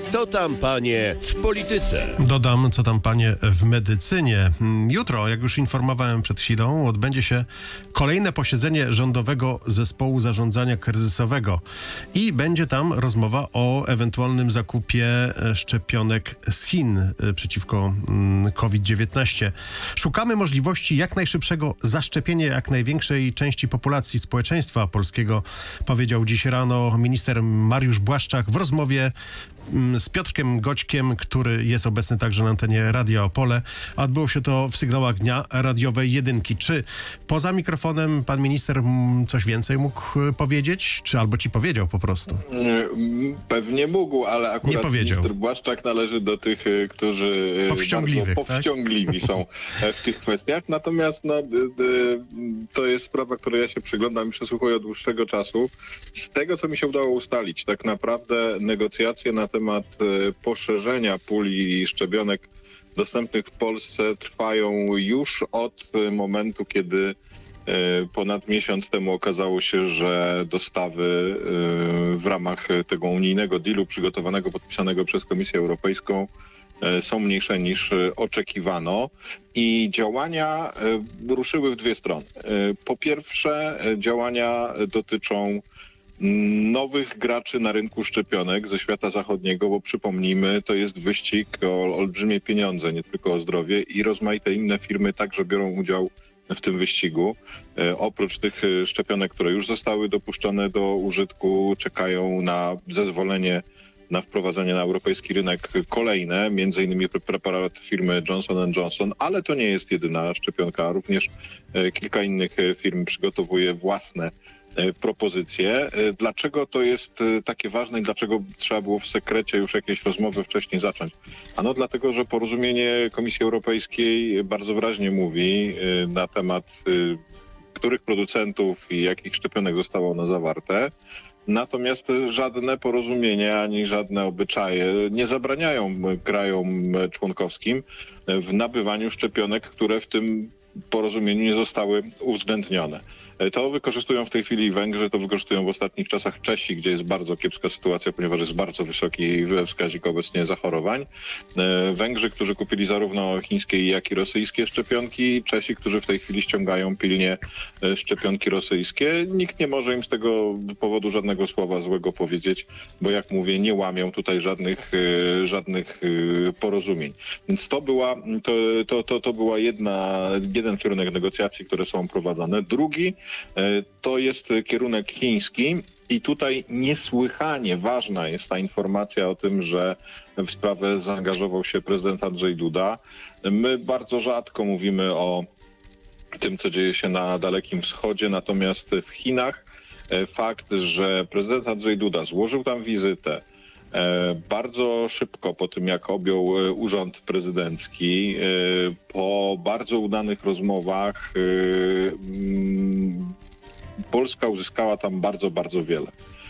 Co tam, panie, w polityce? Dodam, co tam, panie, w medycynie. Jutro, jak już informowałem przed chwilą, odbędzie się kolejne posiedzenie Rządowego Zespołu Zarządzania Kryzysowego i będzie tam rozmowa o ewentualnym zakupie szczepionek z Chin przeciwko COVID-19. Szukamy możliwości jak najszybszego zaszczepienia jak największej części populacji społeczeństwa polskiego, powiedział dziś rano minister Mariusz Błaszczak w rozmowie z Piotrkiem Goćkiem, który jest obecny także na antenie Radia Opole. Odbyło się to w sygnałach dnia radiowej Jedynki. Czy poza mikrofonem pan minister coś więcej mógł powiedzieć? Czy albo ci powiedział po prostu? Pewnie mógł, ale akurat minister Błaszczak należy do tych, którzy bardzo powściągliwi są w tych kwestiach. Natomiast to jest sprawa, której ja się przyglądam i przesłuchuję od dłuższego czasu. Z tego, co mi się udało ustalić, tak naprawdę negocjacje na temat poszerzenia puli szczepionek dostępnych w Polsce trwają już od momentu, kiedy ponad miesiąc temu okazało się, że dostawy w ramach tego unijnego dealu przygotowanego, podpisanego przez Komisję Europejską są mniejsze niż oczekiwano i działania ruszyły w dwie strony. Po pierwsze, działania dotyczą nowych graczy na rynku szczepionek ze świata zachodniego, bo przypomnijmy, to jest wyścig o olbrzymie pieniądze, nie tylko o zdrowie i rozmaite inne firmy także biorą udział w tym wyścigu. Oprócz tych szczepionek, które już zostały dopuszczone do użytku, czekają na zezwolenie na wprowadzenie na europejski rynek kolejne, między innymi preparat firmy Johnson & Johnson, ale to nie jest jedyna szczepionka, również kilka innych firm przygotowuje własne propozycje. Dlaczego to jest takie ważne i dlaczego trzeba było w sekrecie już jakieś rozmowy wcześniej zacząć? Ano dlatego, że porozumienie Komisji Europejskiej bardzo wyraźnie mówi na temat których producentów i jakich szczepionek zostało one zawarte. Natomiast żadne porozumienia ani żadne obyczaje nie zabraniają krajom członkowskim w nabywaniu szczepionek, które w tym porozumieniu nie zostały uwzględnione. To wykorzystują w tej chwili Węgrzy, to wykorzystują w ostatnich czasach Czesi, gdzie jest bardzo kiepska sytuacja, ponieważ jest bardzo wysoki wskaźnik obecnie zachorowań. Węgrzy, którzy kupili zarówno chińskie, jak i rosyjskie szczepionki. Czesi, którzy w tej chwili ściągają pilnie szczepionki rosyjskie. Nikt nie może im z tego powodu żadnego słowa złego powiedzieć, bo jak mówię, nie łamią tutaj żadnych porozumień. Więc to była jeden kierunek negocjacji, które są prowadzone. Drugi to jest kierunek chiński i tutaj niesłychanie ważna jest ta informacja o tym, że w sprawę zaangażował się prezydent Andrzej Duda. My bardzo rzadko mówimy o tym, co dzieje się na Dalekim Wschodzie, natomiast w Chinach fakt, że prezydent Andrzej Duda złożył tam wizytę, bardzo szybko po tym, jak objął urząd prezydencki, po bardzo udanych rozmowach, Polska uzyskała tam bardzo, bardzo wiele.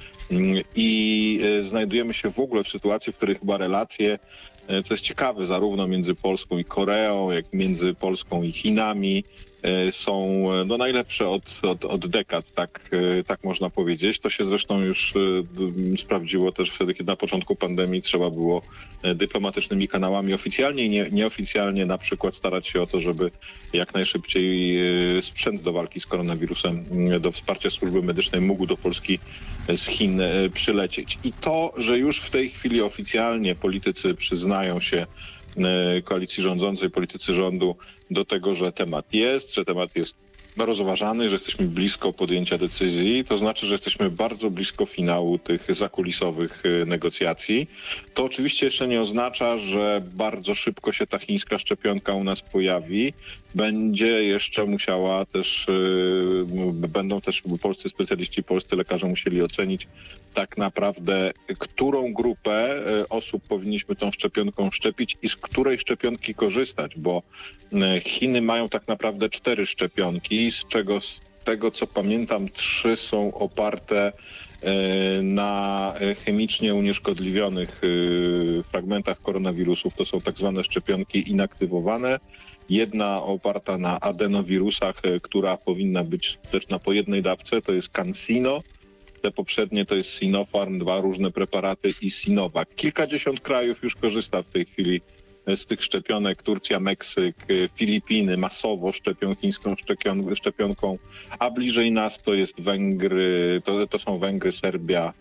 I znajdujemy się w ogóle w sytuacji, w której chyba relacje, co jest ciekawe, zarówno między Polską i Koreą, jak między Polską i Chinami są najlepsze od dekad, tak można powiedzieć. To się zresztą już sprawdziło też wtedy, kiedy na początku pandemii trzeba było dyplomatycznymi kanałami oficjalnie i nieoficjalnie na przykład starać się o to, żeby jak najszybciej sprzęt do walki z koronawirusem, do wsparcia służby medycznej mógł do Polski z Chin przylecieć. I to, że już w tej chwili oficjalnie politycy przyznają się, koalicji rządzącej, politycy rządu, do tego, że temat jest rozważany, że jesteśmy blisko podjęcia decyzji, to znaczy, że jesteśmy bardzo blisko finału tych zakulisowych negocjacji. To oczywiście jeszcze nie oznacza, że bardzo szybko się ta chińska szczepionka u nas pojawi. Będzie jeszcze musiała też, będą też polscy specjaliści, polscy lekarze musieli ocenić tak naprawdę, którą grupę osób powinniśmy tą szczepionką szczepić i z której szczepionki korzystać, bo Chiny mają tak naprawdę 4 szczepionki, z czego z tego co pamiętam 3 są oparte na chemicznie unieszkodliwionych fragmentach koronawirusów. To są tak zwane szczepionki inaktywowane. Jedna oparta na adenowirusach, która powinna być skuteczna po jednej dawce, to jest CanSino. Te poprzednie to jest Sinopharm, 2 różne preparaty i Sinovac. Kilkadziesiąt krajów już korzysta w tej chwili z tych szczepionek. Turcja, Meksyk, Filipiny masowo szczepią chińską szczepionką, a bliżej nas to jest Węgry, to są Węgry, Serbia,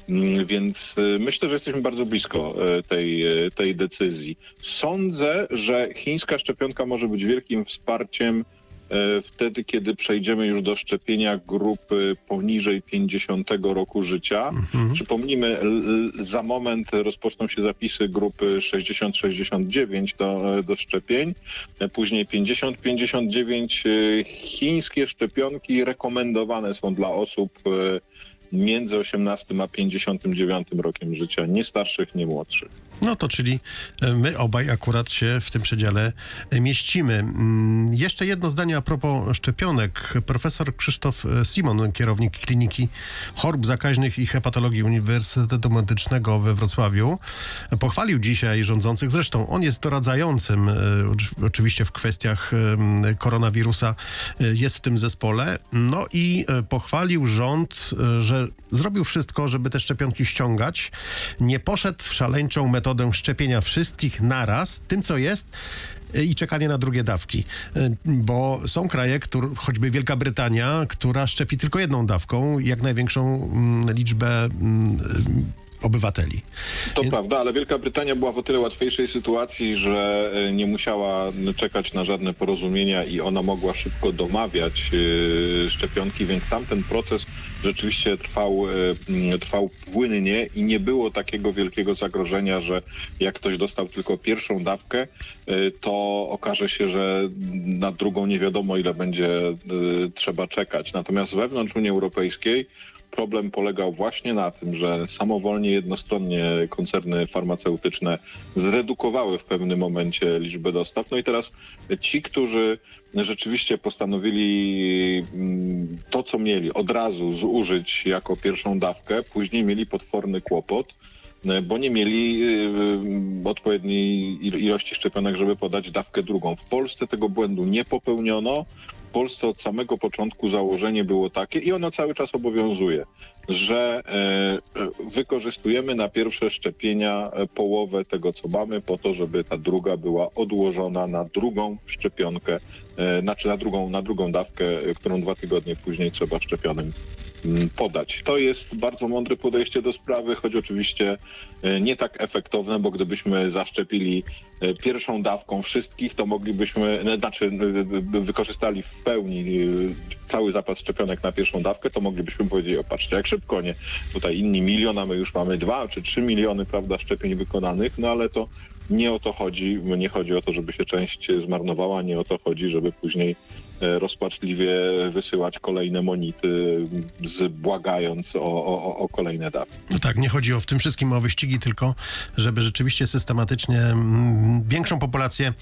więc myślę, że jesteśmy bardzo blisko tej decyzji. Sądzę, że chińska szczepionka może być wielkim wsparciem wtedy, kiedy przejdziemy już do szczepienia grupy poniżej 50 roku życia. Przypomnijmy, za moment rozpoczną się zapisy grupy 60-69 do szczepień, później 50-59. Chińskie szczepionki rekomendowane są dla osób między 18 a 59 rokiem życia, nie starszych, nie młodszych. No to czyli my obaj akurat się w tym przedziale mieścimy. Jeszcze jedno zdanie a propos szczepionek. Profesor Krzysztof Simon, kierownik Kliniki Chorób Zakaźnych i Hepatologii Uniwersytetu Medycznego we Wrocławiu, pochwalił dzisiaj rządzących. Zresztą on jest doradzającym oczywiście w kwestiach koronawirusa, jest w tym zespole. No i pochwalił rząd, że zrobił wszystko, żeby te szczepionki ściągać. Nie poszedł w szaleńczą metodę szczepienia wszystkich naraz, tym co jest, i czekanie na drugie dawki. Bo są kraje, choćby Wielka Brytania, która szczepi tylko jedną dawką, jak największą liczbę obywateli. To prawda, ale Wielka Brytania była w o tyle łatwiejszej sytuacji, że nie musiała czekać na żadne porozumienia i ona mogła szybko domawiać szczepionki, więc tamten proces rzeczywiście trwał płynnie i nie było takiego wielkiego zagrożenia, że jak ktoś dostał tylko pierwszą dawkę, to okaże się, że na drugą nie wiadomo, ile będzie trzeba czekać. Natomiast wewnątrz Unii Europejskiej problem polegał właśnie na tym, że samowolnie, jednostronnie koncerny farmaceutyczne zredukowały w pewnym momencie liczbę dostaw. No i teraz ci, którzy rzeczywiście postanowili to, co mieli, od razu zużyć jako pierwszą dawkę, później mieli potworny kłopot, bo nie mieli odpowiedniej ilości szczepionek, żeby podać dawkę drugą. W Polsce tego błędu nie popełniono. W Polsce od samego początku założenie było takie i ono cały czas obowiązuje, że wykorzystujemy na pierwsze szczepienia połowę tego, co mamy, po to, żeby ta druga była odłożona na drugą szczepionkę, znaczy na drugą dawkę, którą 2 tygodnie później trzeba szczepionym podać. To jest bardzo mądre podejście do sprawy, choć oczywiście nie tak efektowne, bo gdybyśmy zaszczepili pierwszą dawką wszystkich, to moglibyśmy, wykorzystali w pełni cały zapas szczepionek na pierwszą dawkę, to moglibyśmy powiedzieć, o patrzcie, jak szybko, nie? Tutaj inni milion, a my już mamy 2 czy 3 miliony, prawda, szczepień wykonanych, no ale to nie o to chodzi. Nie chodzi o to, żeby się część zmarnowała, nie o to chodzi, żeby później rozpaczliwie wysyłać kolejne monity, błagając o kolejne dawki. No tak, nie chodzi w tym wszystkim o wyścigi, tylko żeby rzeczywiście systematycznie większą populację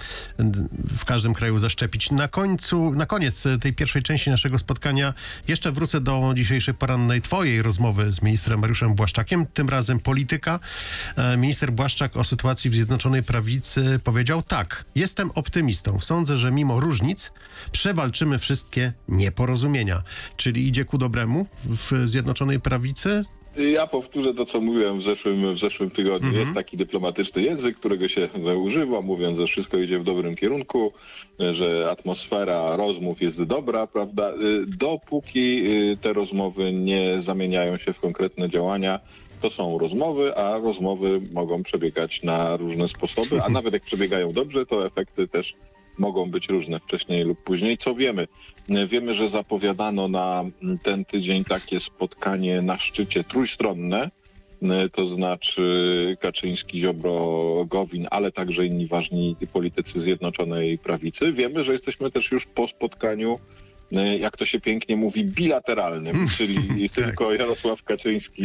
w każdym kraju zaszczepić. Na koniec tej pierwszej części naszego spotkania jeszcze wrócę do dzisiejszej porannej twojej rozmowy z ministrem Mariuszem Błaszczakiem, tym razem polityka. Minister Błaszczak o sytuacji w Zjednoczonej Prawicy powiedział tak: jestem optymistą. Sądzę, że mimo różnic przewalczymy wszystkie nieporozumienia. Czyli idzie ku dobremu w Zjednoczonej Prawicy? Ja powtórzę to, co mówiłem w zeszłym tygodniu. Jest taki dyplomatyczny język, którego się używa, mówiąc, że wszystko idzie w dobrym kierunku, że atmosfera rozmów jest dobra, prawda? Dopóki te rozmowy nie zamieniają się w konkretne działania, to są rozmowy, a rozmowy mogą przebiegać na różne sposoby, a nawet jak przebiegają dobrze, to efekty też mogą być różne wcześniej lub później. Co wiemy? Wiemy, że zapowiadano na ten tydzień takie spotkanie na szczycie trójstronne, to znaczy Kaczyński, Ziobro, Gowin, ale także inni ważni politycy Zjednoczonej Prawicy. Wiemy, że jesteśmy też już po spotkaniu, jak to się pięknie mówi, bilateralnym, czyli tylko Jarosław Kaczyński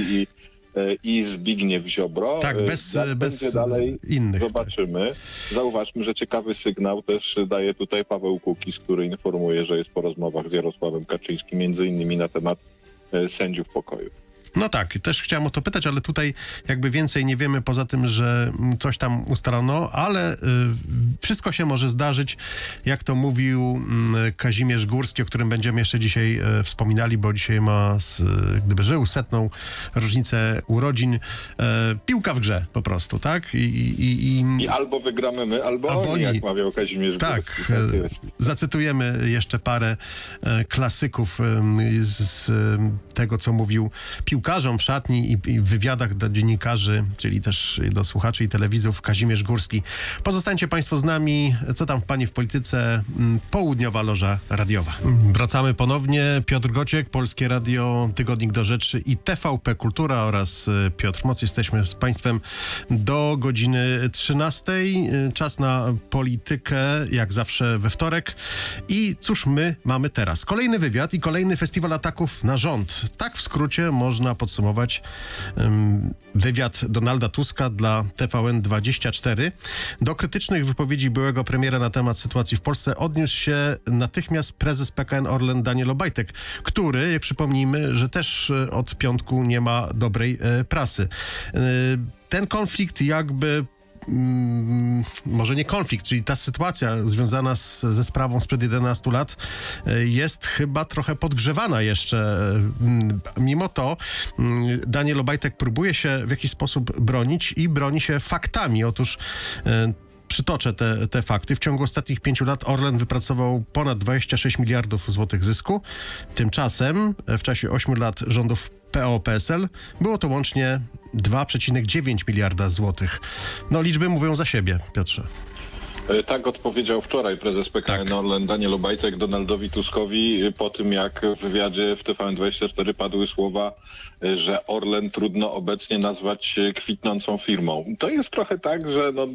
i Zbigniew Ziobro. Tak, bez dalej innych. Zobaczymy. Tak. Zauważmy, że ciekawy sygnał też daje tutaj Paweł Kukiz, który informuje, że jest po rozmowach z Jarosławem Kaczyńskim, między innymi na temat sędziów pokoju. No tak, też chciałem o to pytać, ale tutaj jakby więcej nie wiemy poza tym, że coś tam ustalono, ale wszystko się może zdarzyć, jak to mówił Kazimierz Górski, o którym będziemy jeszcze dzisiaj wspominali, bo dzisiaj ma, gdyby żył, 100. rocznicę urodzin. Piłka w grze po prostu, tak? I albo wygramy my, albo oni, jak mawiał Kazimierz Górski. Tak, zacytujemy jeszcze parę klasyków z tego, co mówił piłkarzom w szatni i w wywiadach do dziennikarzy, czyli też do słuchaczy i telewidzów, Kazimierz Górski. Pozostańcie państwo z nami. Co tam pani w polityce? Południowa loża radiowa. Wracamy ponownie. Piotr Gociek, Polskie Radio, Tygodnik do Rzeczy i TVP Kultura oraz Piotr Moc. Jesteśmy z państwem do godziny 13. Czas na politykę, jak zawsze we wtorek. I cóż my mamy teraz? Kolejny wywiad i kolejny festiwal ataków na rząd. Tak w skrócie można podsumować wywiad Donalda Tuska dla TVN24. Do krytycznych wypowiedzi byłego premiera na temat sytuacji w Polsce odniósł się natychmiast prezes PKN Orlen Daniel Obajtek, który, jak przypomnijmy, że też od piątku nie ma dobrej prasy. Ten konflikt jakby może nie konflikt, czyli ta sytuacja związana ze sprawą sprzed 11 lat jest chyba trochę podgrzewana jeszcze. Mimo to Daniel Obajtek próbuje się w jakiś sposób bronić i broni się faktami. Otóż przytoczę te fakty. W ciągu ostatnich 5 lat Orlen wypracował ponad 26 miliardów złotych zysku. Tymczasem w czasie 8 lat rządów PO-PSL było to łącznie 2,9 miliarda złotych. No, liczby mówią za siebie, Piotrze. Tak odpowiedział wczoraj prezes PKN Orlen Daniel Obajtek Donaldowi Tuskowi po tym, jak w wywiadzie w TVN24 padły słowa, że Orlen trudno obecnie nazwać kwitnącą firmą. To jest trochę tak, że no,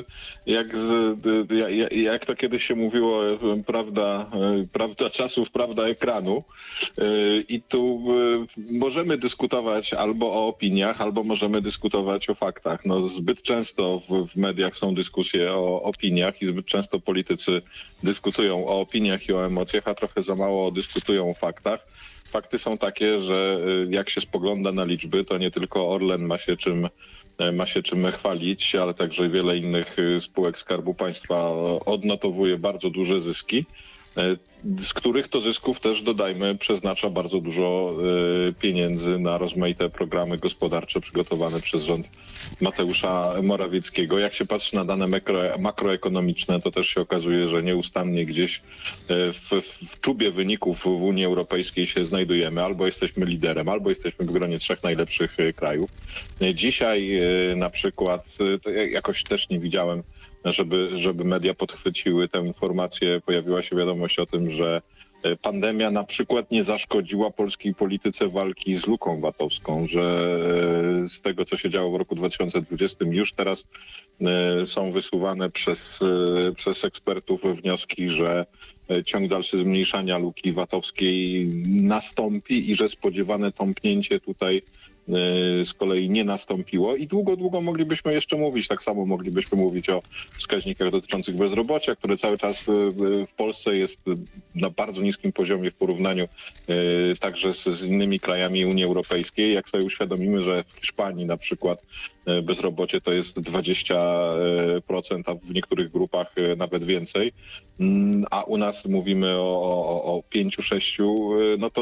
jak to kiedyś się mówiło, prawda czasów, prawda ekranu. I tu możemy dyskutować albo o opiniach, albo możemy dyskutować o faktach. No, zbyt często w mediach są dyskusje o opiniach i zbyt często politycy dyskutują o opiniach i o emocjach, a trochę za mało dyskutują o faktach. Fakty są takie, że jak się spogląda na liczby, to nie tylko Orlen ma się czym chwalić, ale także wiele innych spółek Skarbu Państwa odnotowuje bardzo duże zyski, z których to zysków też, dodajmy, przeznacza bardzo dużo pieniędzy na rozmaite programy gospodarcze przygotowane przez rząd Mateusza Morawieckiego. Jak się patrzy na dane makroekonomiczne, to też się okazuje, że nieustannie gdzieś w czubie wyników w Unii Europejskiej się znajdujemy. Albo jesteśmy liderem, albo jesteśmy w gronie 3 najlepszych krajów. Dzisiaj na przykład, to jakoś też nie widziałem, żeby media podchwyciły tę informację. Pojawiła się wiadomość o tym, że pandemia na przykład nie zaszkodziła polskiej polityce walki z luką VAT-owską, że z tego, co się działo w roku 2020, już teraz są wysuwane przez ekspertów wnioski, że ciąg dalszy zmniejszania luki VAT-owskiej nastąpi i że spodziewane tąpnięcie tutaj z kolei nie nastąpiło i długo moglibyśmy jeszcze mówić. Tak samo moglibyśmy mówić o wskaźnikach dotyczących bezrobocia, które cały czas w Polsce jest na bardzo niskim poziomie w porównaniu także z innymi krajami Unii Europejskiej. Jak sobie uświadomimy, że w Hiszpanii na przykład bezrobocie to jest 20%, a w niektórych grupach nawet więcej, a u nas mówimy o 5-6%, no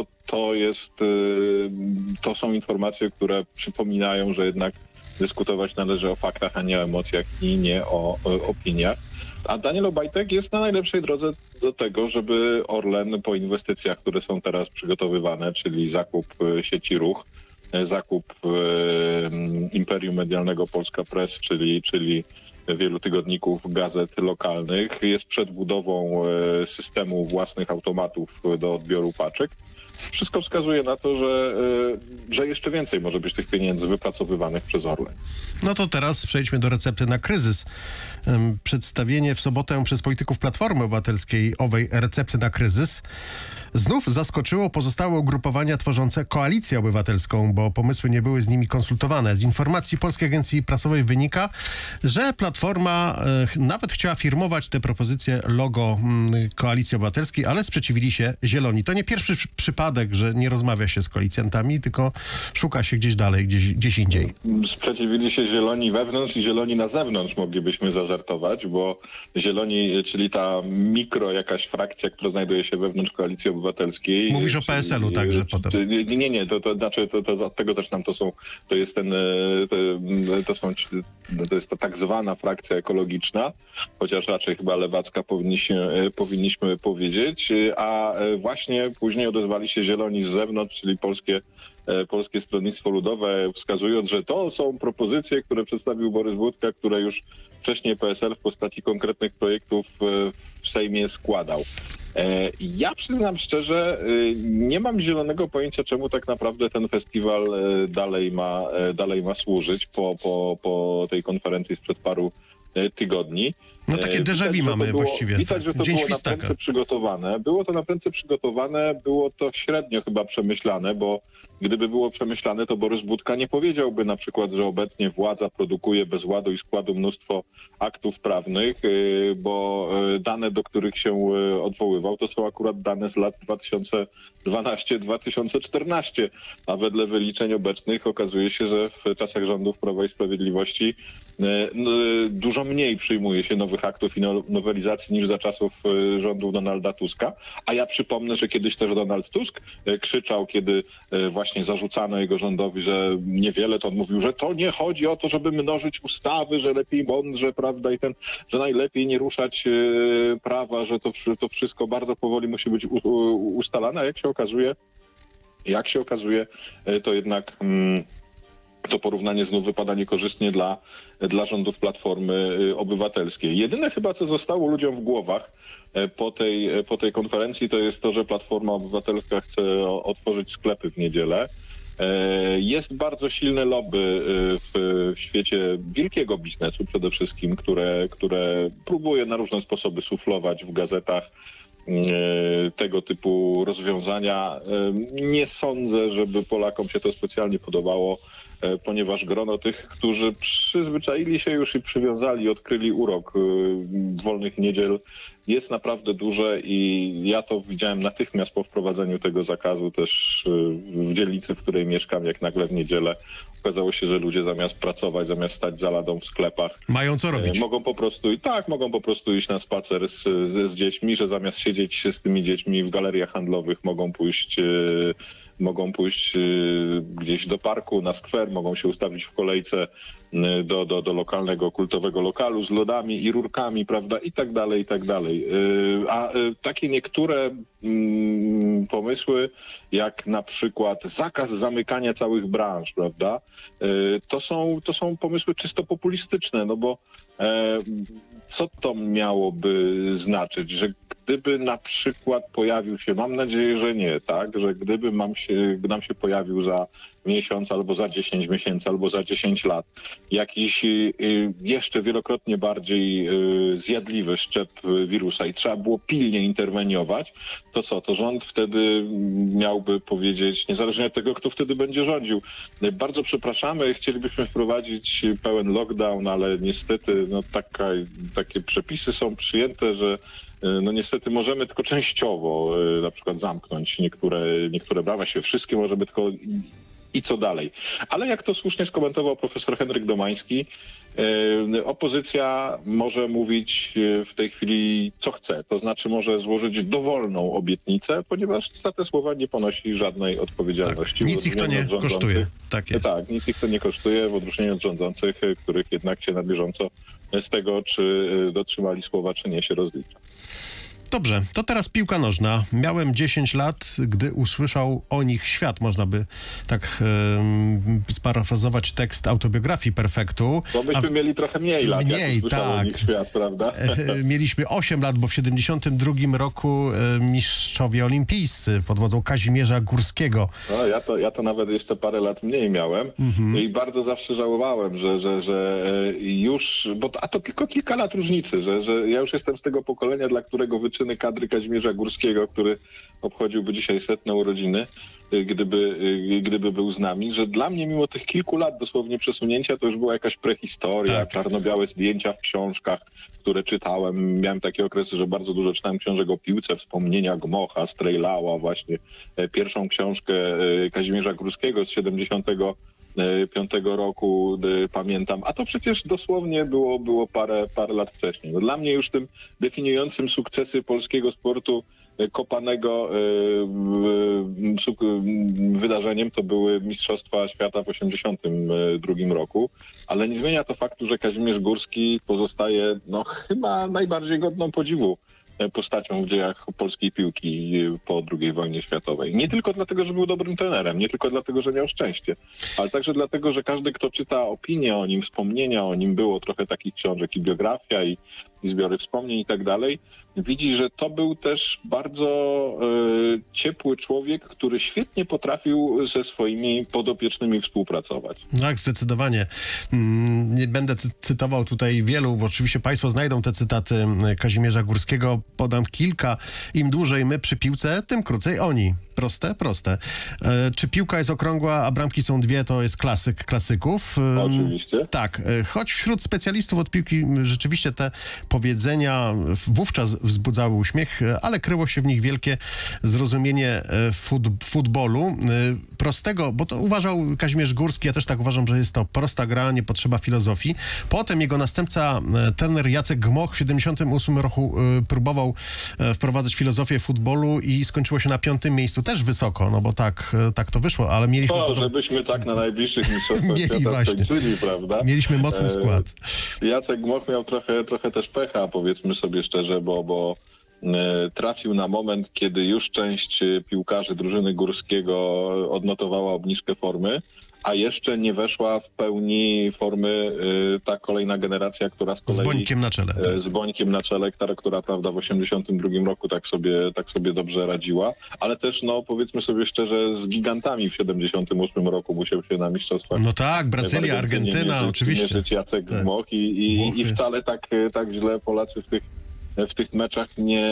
to są informacje, które przypominają, że jednak dyskutować należy o faktach, a nie o emocjach i nie o opiniach. A Daniel Obajtek jest na najlepszej drodze do tego, żeby Orlen po inwestycjach, które są teraz przygotowywane, czyli zakup sieci Ruch, zakup imperium medialnego Polska Press, czyli wielu tygodników, gazet lokalnych, jest przed budową systemu własnych automatów do odbioru paczek. Wszystko wskazuje na to, że jeszcze więcej może być tych pieniędzy wypracowywanych przez Orlen. No to teraz przejdźmy do recepty na kryzys. Przedstawienie w sobotę przez polityków Platformy Obywatelskiej owej recepty na kryzys znów zaskoczyło pozostałe ugrupowania tworzące Koalicję Obywatelską, bo pomysły nie były z nimi konsultowane. Z informacji Polskiej Agencji Prasowej wynika, że Platforma nawet chciała firmować te propozycje logo Koalicji Obywatelskiej, ale sprzeciwili się Zieloni. To nie pierwszy przypadek, że nie rozmawia się z koalicjantami, tylko szuka się gdzieś dalej, gdzieś indziej. Sprzeciwili się Zieloni wewnątrz i Zieloni na zewnątrz, moglibyśmy zażartować, bo Zieloni, czyli ta jakaś frakcja, która znajduje się wewnątrz Koalicji Obywatelskiej. Mówisz o PSL-u także potem. Nie, to znaczy, to od tego zaczynam, to jest ta tak zwana frakcja ekologiczna, chociaż raczej chyba lewacka powinniśmy powiedzieć, a właśnie później odezwali się Zieloni z zewnątrz, czyli Polskie Stronnictwo Ludowe, wskazując, że to są propozycje, które przedstawił Borys Budka, które już wcześniej PSL w postaci konkretnych projektów w Sejmie składał. Ja przyznam szczerze, nie mam zielonego pojęcia, czemu tak naprawdę ten festiwal dalej ma służyć po tej konferencji sprzed paru tygodni. No takie déjà vu mamy właściwie. Widać, że to było naprędce przygotowane. Było to naprędce przygotowane, było to średnio chyba przemyślane, bo gdyby było przemyślane, to Borys Budka nie powiedziałby na przykład, że obecnie władza produkuje bez ładu i składu mnóstwo aktów prawnych, bo dane, do których się odwoływał, to są akurat dane z lat 2012-2014, a wedle wyliczeń obecnych okazuje się, że w czasach rządów Prawa i Sprawiedliwości dużo mniej przyjmuje się nowych aktów i nowelizacji niż za czasów rządów Donalda Tuska. A ja przypomnę, że kiedyś też Donald Tusk krzyczał, kiedy właśnie zarzucano jego rządowi, że niewiele, to on mówił, że to nie chodzi o to, żeby mnożyć ustawy, że lepiej mądrze, prawda, że najlepiej nie ruszać prawa, że to wszystko bardzo powoli musi być ustalane, a jak się okazuje, to jednak to porównanie znów wypada niekorzystnie dla rządów Platformy Obywatelskiej. Jedyne chyba, co zostało ludziom w głowach po tej konferencji, to jest to, że Platforma Obywatelska chce otworzyć sklepy w niedzielę. Jest bardzo silne lobby w świecie wielkiego biznesu przede wszystkim, które próbuje na różne sposoby suflować w gazetach tego typu rozwiązania. Nie sądzę, żeby Polakom się to specjalnie podobało, ponieważ grono tych, którzy przyzwyczaili się już i przywiązali, odkryli urok wolnych niedziel, jest naprawdę duże i ja to widziałem natychmiast po wprowadzeniu tego zakazu też w dzielnicy, w której mieszkam, jak nagle w niedzielę okazało się, że ludzie zamiast pracować, zamiast stać za ladą w sklepach, mają co robić. Mogą po prostu iść na spacer z dziećmi, że zamiast siedzieć z tymi dziećmi w galeriach handlowych, mogą pójść gdzieś do parku, na skwer, mogą się ustawić w kolejce do lokalnego, kultowego lokalu z lodami i rurkami, prawda, i tak dalej, i tak dalej. A takie niektóre pomysły, jak na przykład zakaz zamykania całych branż, prawda, to są pomysły czysto populistyczne, no bo co to miałoby znaczyć, że gdyby na przykład pojawił się, mam nadzieję, że nie, tak, że gdyby nam się pojawił za miesiąc, albo za 10 miesięcy, albo za 10 lat jakiś jeszcze wielokrotnie bardziej zjadliwy szczep wirusa i trzeba było pilnie interweniować, to co? To rząd wtedy miałby powiedzieć, niezależnie od tego, kto wtedy będzie rządził, bardzo przepraszamy, chcielibyśmy wprowadzić pełen lockdown, ale niestety takie przepisy są przyjęte, że no niestety możemy tylko częściowo na przykład zamknąć niektóre brawa, się wszystkie możemy tylko i co dalej. Ale jak to słusznie skomentował profesor Henryk Domański, opozycja może mówić w tej chwili co chce, to znaczy może złożyć dowolną obietnicę, ponieważ za te słowa nie ponosi żadnej odpowiedzialności. Tak, nic ich to nie kosztuje. Tak jest. Tak, nic ich to nie kosztuje, w odróżnieniu od rządzących, których jednak się na bieżąco z tego, czy dotrzymali słowa, czy nie, się rozlicza. Dobrze, to teraz piłka nożna. Miałem 10 lat, gdy usłyszał o nich świat. Można by tak sparafrazować tekst autobiografii Perfektu. Bo myśmy mieli trochę mniej lat, jak usłyszał o nich świat, prawda? Mieliśmy 8 lat, bo w 72 roku mistrzowie olimpijscy pod wodzą Kazimierza Górskiego. No, ja to nawet jeszcze parę lat mniej miałem i bardzo zawsze żałowałem, że już, a to tylko kilka lat różnicy, że ja już jestem z tego pokolenia, dla którego drużyny kadry Kazimierza Górskiego, który obchodziłby dzisiaj 100. urodziny, gdyby był z nami, że dla mnie mimo tych kilku lat dosłownie przesunięcia to już była jakaś prehistoria, tak. Czarno-białe zdjęcia w książkach, które czytałem. Miałem takie okresy, że bardzo dużo czytałem książek o piłce, wspomnienia Gmocha, Strejlała, właśnie pierwszą książkę Kazimierza Górskiego z 75 roku pamiętam, a to przecież dosłownie było parę lat wcześniej. No dla mnie już tym definiującym sukcesy polskiego sportu kopanego wydarzeniem to były Mistrzostwa Świata w 1982 roku, ale nie zmienia to faktu, że Kazimierz Górski pozostaje chyba najbardziej godną podziwu postacią w dziejach polskiej piłki po II wojnie światowej. Nie tylko dlatego, że był dobrym trenerem, nie tylko dlatego, że miał szczęście, ale także dlatego, że każdy, kto czyta opinie o nim, wspomnienia o nim, było trochę takich książek i biografia i zbiory wspomnień i tak dalej, widzi, że to był też bardzo ciepły człowiek, który świetnie potrafił ze swoimi podopiecznymi współpracować. Tak, zdecydowanie. Nie będę cytował tutaj wielu, bo oczywiście państwo znajdą te cytaty Kazimierza Górskiego. Podam kilka. Im dłużej my przy piłce, tym krócej oni. Proste, proste. Czy piłka jest okrągła, a bramki są dwie, to jest klasyk klasyków. Oczywiście. Tak, choć wśród specjalistów od piłki rzeczywiście te powiedzenia wówczas wzbudzały uśmiech, ale kryło się w nich wielkie zrozumienie futbolu. Prostego, bo to uważał Kazimierz Górski, ja też tak uważam, że jest to prosta gra, nie potrzeba filozofii. Potem jego następca, trener Jacek Gmoch w 1978 roku próbował wprowadzać filozofię futbolu i skończyło się na 5. miejscu. Też wysoko, no bo tak to wyszło, ale mieliśmy... żebyśmy tak na najbliższych mistrzostwach świata skończyli, prawda? Mieliśmy mocny skład. Jacek Gmoch miał trochę też pecha, powiedzmy sobie szczerze, bo trafił na moment, kiedy już część piłkarzy drużyny Górskiego odnotowała obniżkę formy, a jeszcze nie weszła w pełni formy ta kolejna generacja, która z kolei... Z Bońkiem na czele. Tak. Z Bońkiem na czele, która prawda, w 1982 roku tak sobie dobrze radziła, ale też, powiedzmy sobie szczerze, z gigantami w 1978 roku musiał się na mistrzostwach... No tak, Brazylia, Argentyna, oczywiście. Mierzyć Jacek Gmoch i wcale tak źle Polacy w tych meczach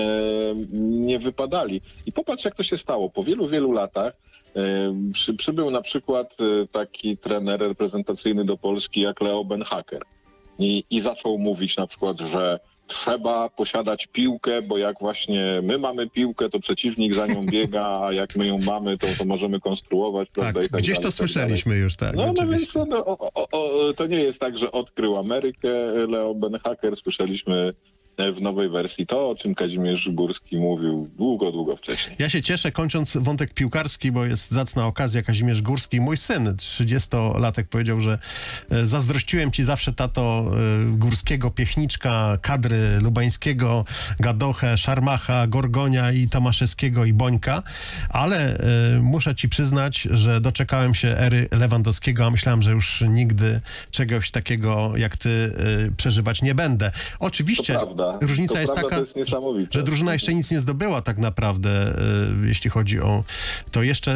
nie wypadali. I popatrz, jak to się stało. Po wielu latach przybył na przykład taki trener reprezentacyjny do Polski jak Leo Benhaker i zaczął mówić na przykład, że trzeba posiadać piłkę, bo jak właśnie my mamy piłkę, to przeciwnik za nią biega, a jak my ją mamy, to możemy konstruować, prawda? Tak, i tak gdzieś dalej, to słyszeliśmy już, tak. No więc to nie jest tak, że odkrył Amerykę Leo Benhaker, słyszeliśmy w nowej wersji to, o czym Kazimierz Górski mówił długo wcześniej. Ja się cieszę, kończąc wątek piłkarski, bo jest zacna okazja, Kazimierz Górski, mój syn, 30-latek, powiedział, że zazdrościłem ci zawsze, tato, Górskiego, Piechniczka, kadry Lubańskiego, Gadochę, Szarmacha, Gorgonia i Tomaszewskiego i Bońka, ale muszę ci przyznać, że doczekałem się ery Lewandowskiego, a myślałem, że już nigdy czegoś takiego jak ty przeżywać nie będę. Oczywiście różnica jest taka, że drużyna jeszcze nic nie zdobyła tak naprawdę, jeśli chodzi o to. Jeszcze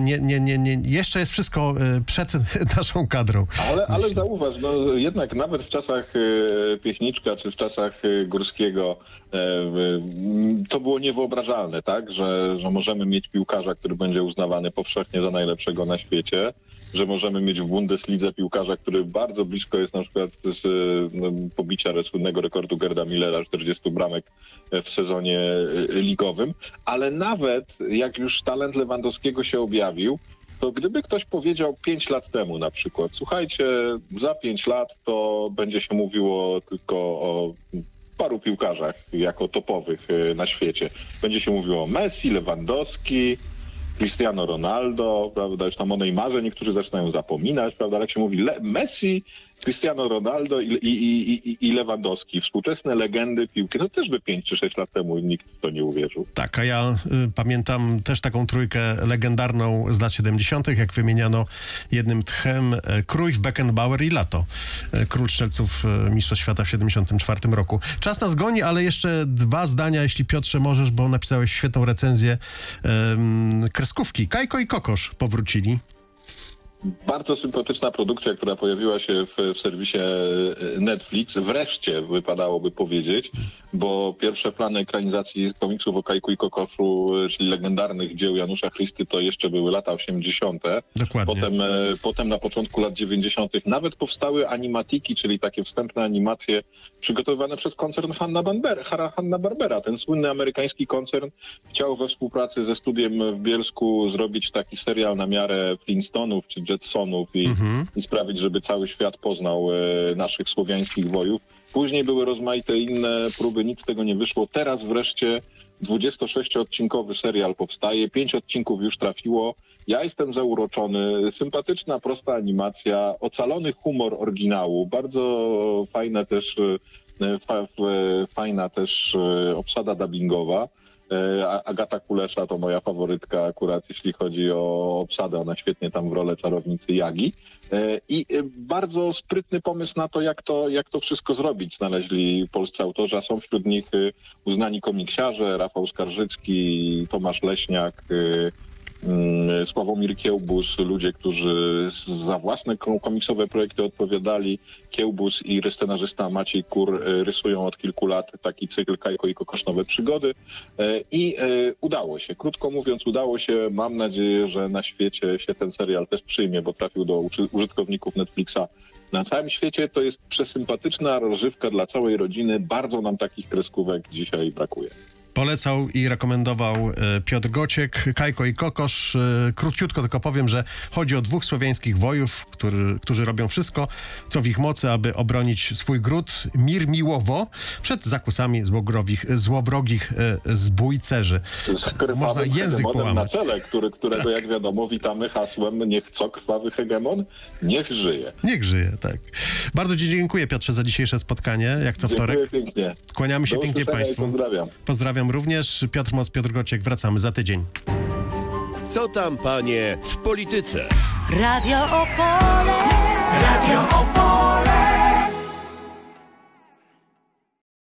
jest wszystko przed naszą kadrą. Ale zauważ, jednak nawet w czasach Piechniczka czy w czasach Górskiego to było niewyobrażalne, tak? Że możemy mieć piłkarza, który będzie uznawany powszechnie za najlepszego na świecie, że możemy mieć w Bundeslidze piłkarza, który bardzo blisko jest na przykład z pobicia słynnego rekordu Gerda Millera, 40 bramek w sezonie ligowym, ale nawet jak już talent Lewandowskiego się objawił, to gdyby ktoś powiedział 5 lat temu na przykład, słuchajcie, za 5 lat to będzie się mówiło tylko o paru piłkarzach jako topowych na świecie. Będzie się mówiło o Messi, Lewandowski, Cristiano Ronaldo, prawda, już tam o Neymarze niektórzy zaczynają zapominać, prawda, ale jak się mówi Messi, Cristiano Ronaldo i Lewandowski, współczesne legendy piłki, no też by 5 czy 6 lat temu nikt w to nie uwierzył. Tak, a ja pamiętam też taką trójkę legendarną z lat 70., jak wymieniano jednym tchem Cruyff, Beckenbauer i Lato, król strzelców mistrzostw świata w 74 roku. Czas nas goni, ale jeszcze 2 zdania, jeśli Piotrze możesz, bo napisałeś świetną recenzję kreskówki. Kajko i Kokosz powrócili. Bardzo sympatyczna produkcja, która pojawiła się w serwisie Netflix. Wreszcie wypadałoby powiedzieć, bo pierwsze plany ekranizacji komiksów o Kajku i Kokoszu, czyli legendarnych dzieł Janusza Christy, to jeszcze były lata 80. Dokładnie. Potem na początku lat 90. nawet powstały animatiki, czyli takie wstępne animacje przygotowane przez koncern Hanna-Barbera. Ten słynny amerykański koncern chciał we współpracy ze studiem w Bielsku zrobić taki serial na miarę Flintstonów czy Jetsonów i sprawić, żeby cały świat poznał naszych słowiańskich wojów. Później były rozmaite inne próby, nic z tego nie wyszło. Teraz wreszcie 26-odcinkowy serial powstaje, 5 odcinków już trafiło. Ja jestem zauroczony, sympatyczna, prosta animacja, ocalony humor oryginału, bardzo fajna też obsada dubbingowa. Agata Kulesza to moja faworytka akurat, jeśli chodzi o obsadę. Ona świetnie tam w rolę czarownicy Jagi. I bardzo sprytny pomysł na to, jak to wszystko zrobić. Znaleźli polscy autorzy, a są wśród nich uznani komiksiarze, Rafał Skarżycki, Tomasz Leśniak, Sławomir Kiełbus, ludzie, którzy za własne komiksowe projekty odpowiadali. Kiełbus i scenarzysta Maciej Kur rysują od kilku lat taki cykl Kajko i Kokosz Nowe Przygody i udało się. Krótko mówiąc, udało się. Mam nadzieję, że na świecie się ten serial też przyjmie, bo trafił do użytkowników Netflixa na całym świecie. To jest przesympatyczna rozrywka dla całej rodziny. Bardzo nam takich kreskówek dzisiaj brakuje. Polecał i rekomendował Piotr Gociek, Kajko i Kokosz. Króciutko tylko powiem, że chodzi o dwóch słowiańskich wojów, którzy robią wszystko, co w ich mocy, aby obronić swój gród Mirmiłowo przed zakusami złowrogich zbójcerzy. Można język połamać. Na czele, którego jak wiadomo witamy hasłem niech co krwawy hegemon, niech żyje. Niech żyje, tak. Bardzo Ci dziękuję, Piotrze, za dzisiejsze spotkanie, jak co wtorek. Dziękuję pięknie. Kłaniamy się pięknie Państwu. Pozdrawiam również. Piotr Moc, Piotr Gociek. Wracamy za tydzień. Co tam, panie, w polityce? Radio Opole. Radio Opole.